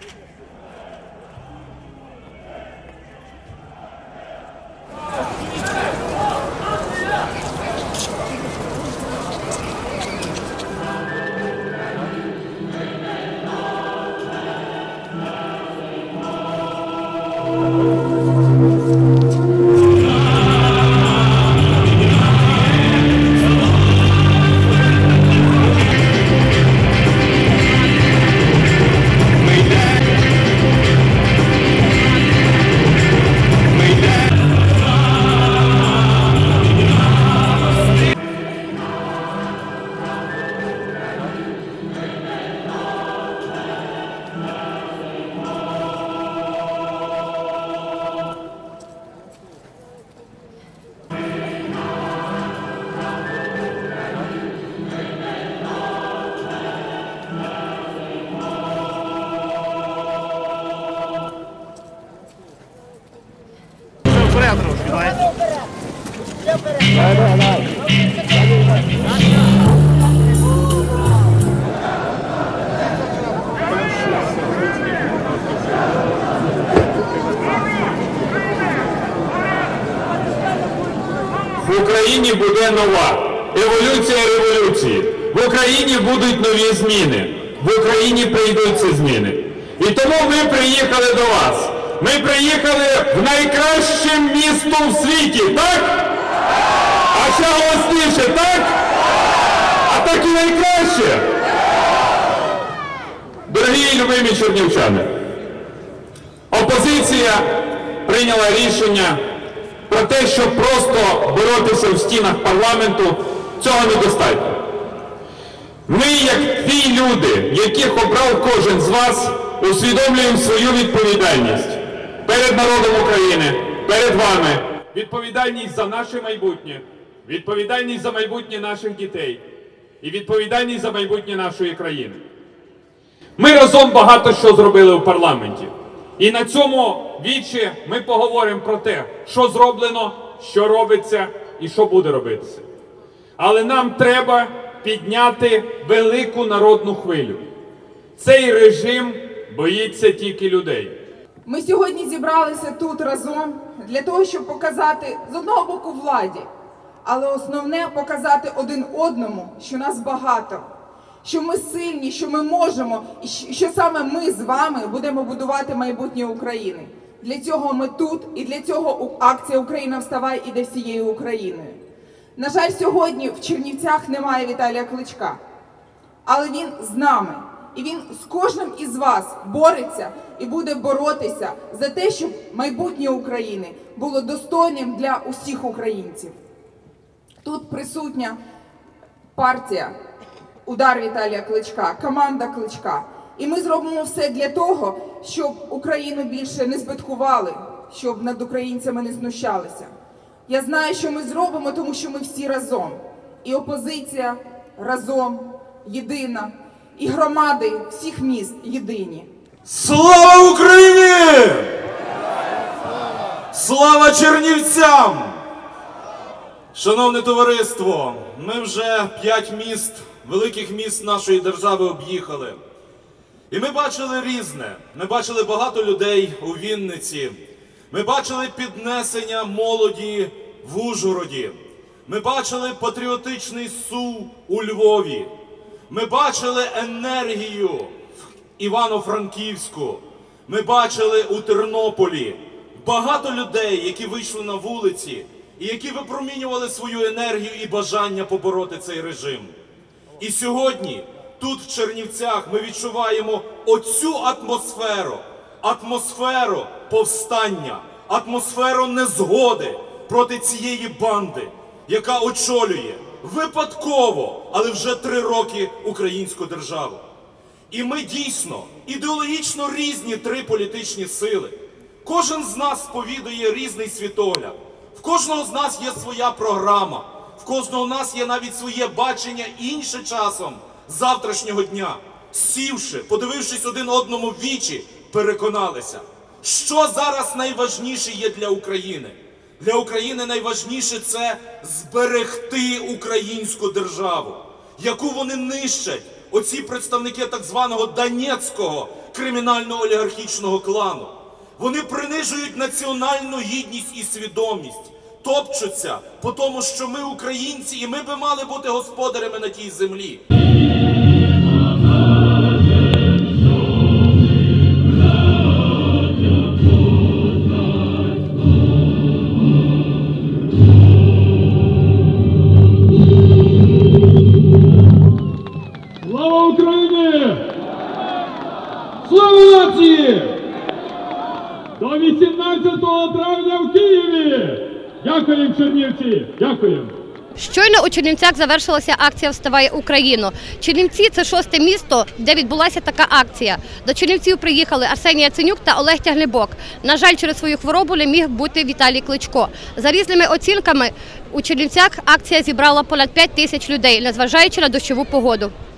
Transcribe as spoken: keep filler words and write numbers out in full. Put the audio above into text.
В Україні буде нова еволюція революції. В Україні будуть нові зміни. В Україні прийдуть ці зміни. І тому ми приїхали до вас. Ми приїхали в найкраще місто в світі, так? А ще голосніше, так? А так і найкраще. Дорогі і любимі чернівчани, опозиція прийняла рішення про те, щоб просто боротися в стінах парламенту, цього недостатньо. Ми, як ті люди, яких обрав кожен з вас, усвідомлюємо свою відповідальність перед народом України, перед вами. Відповідальність за наше майбутнє, відповідальність за майбутнє наших дітей і відповідальність за майбутнє нашої країни. Ми разом багато що зробили в парламенті. І на цьому вічі ми поговоримо про те, що зроблено, що робиться і що буде робитися. Але нам треба підняти велику народну хвилю. Цей режим боїться тільки людей. Ми сьогодні зібралися тут разом для того, щоб показати з одного боку владі, але основне показати один одному, що нас багато, що ми сильні, що ми можемо, і що саме ми з вами будемо будувати майбутнє України. Для цього ми тут, і для цього акція «Україна, вставай» іде всією Україною. На жаль, сьогодні в Чернівцях немає Віталія Кличка, але він з нами. І він з кожним із вас бореться і буде боротися за те, щоб майбутнє України було достойним для усіх українців. Тут присутня партія «Удар» Віталія Кличка, команда Кличка. І ми зробимо все для того, щоб Україну більше не збиткували, щоб над українцями не знущалися. Я знаю, що ми зробимо, тому що ми всі разом. І опозиція разом, єдина. І громади всіх міст єдині. Слава Україні! Слава Чернівцям! Шановне товариство, ми вже п'ять міст, великих міст нашої держави об'їхали. І ми бачили різне. Ми бачили багато людей у Вінниці. Ми бачили піднесення молоді в Ужгороді. Ми бачили патріотичний сув у Львові. Ми бачили енергію в Івано-Франківську. Ми бачили у Тернополі багато людей, які вийшли на вулиці і які випромінювали свою енергію і бажання побороти цей режим. І сьогодні тут в Чернівцях ми відчуваємо оцю атмосферу, атмосферу повстання, атмосферу незгоди проти цієї банди, яка очолює випадково, але вже три роки українську державу. І ми дійсно ідеологічно різні три політичні сили. Кожен з нас сповідує різний світогляд. В кожного з нас є своя програма. В кожного з нас є навіть своє бачення інше часом завтрашнього дня. Сівши, подивившись один одному в вічі, переконалися, що зараз найважніше є для України. Для України найважніше – це зберегти українську державу, яку вони нищать оці представники так званого Донецького кримінально-олігархічного клану. Вони принижують національну гідність і свідомість, топчуться по тому, що ми українці і ми би мали бути господарями на тій землі. Слава Україні! Слава нації! До вісімнадцятого травня в Києві! Дякуємо, чернівці! Дякуємо! Щойно у Чернівцях завершилася акція «Вставай Україно». Чернівці – це шосте місто, де відбулася така акція. До Чернівців приїхали Арсеній Яценюк та Олег Тяглибок. На жаль, через свою хворобу не міг бути Віталій Кличко. За різними оцінками, у Чернівцях акція зібрала понад п'ять тисяч людей, незважаючи на дощову погоду.